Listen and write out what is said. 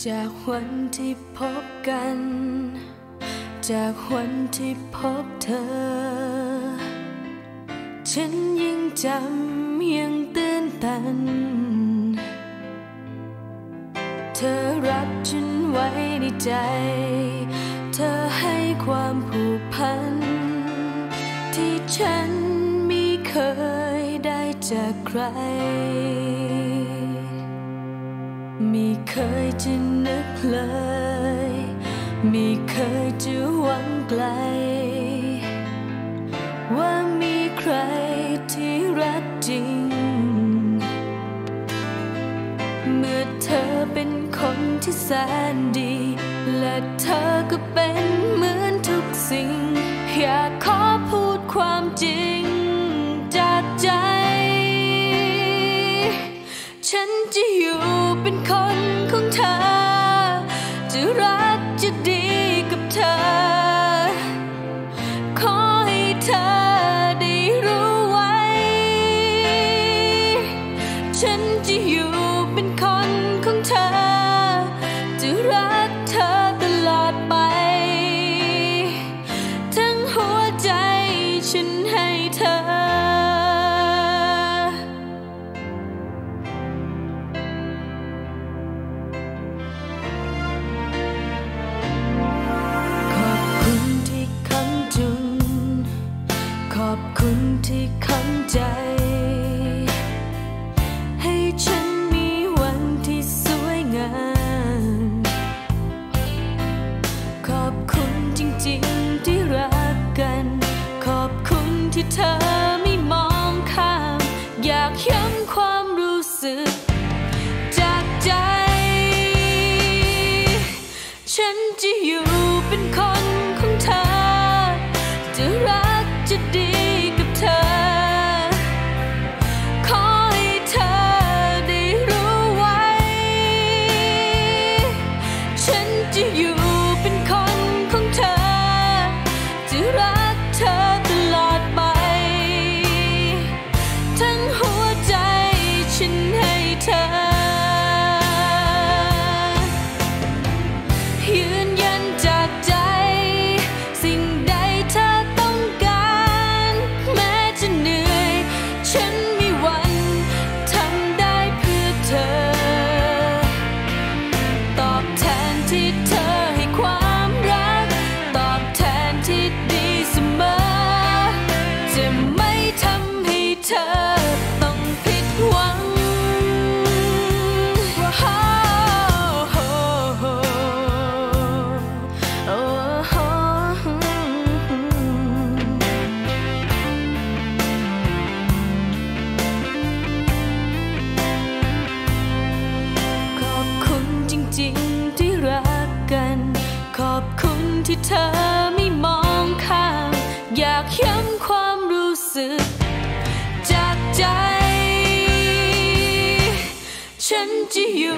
จากวันที่พบกันจากวันที่พบเธอฉันยิ่งจำยังตื่นตันเธอรับฉันไว้ในใจเธอให้ความผูกพันที่ฉันไม่เคยได้จากใครไม่เคยจะนึกเลยไม่เคยจะหวังไกลว่ามีใครที่รักจริงเมื่อเธอเป็นคนที่แสนดีและเธอก็เป็นเหมือนทุกสิ่งอยากขอพูดความจริงจากใจฉันจะอยู่เป็นคนของเธอจะรักจะดีกับเธอขอให้เธอได้รู้ไว้ฉันจะอยู่เป็นคนของเธอจะรักเธอตลอดไปทั้งหัวใจฉันให้เธอขอบคุณที่ค้ำใจให้ฉันมีวันที่สวยงามขอบคุณจริงๆที่รักกันขอบคุณที่เธอไม่มองข้ามอยากย้ำความรู้สึกจากใจฉันจะอยู่เป็นคนของเธอจะรักจะดีกับเธอขอให้เธอได้รู้ไว้ฉันจะอยู่เป็นคนของเธอจะรักเธอตลอดไปทั้งหัวใจฉันให้เธอยืนยันจากใจสิ่งใดเธอต้องการแม้จะเหนื่อยฉันมีวันทำได้เพื่อเธอตอบแทนที่เธอให้ความรักตอบแทนที่ดีเสมอจะไม่ทำให้เธอต้องผิดหวังขอบคุณจริงๆที่รักกันขอบคุณที่เธอไม่มองข้ามอยากย้ำความรู้สึกจากใจฉันจะอยู่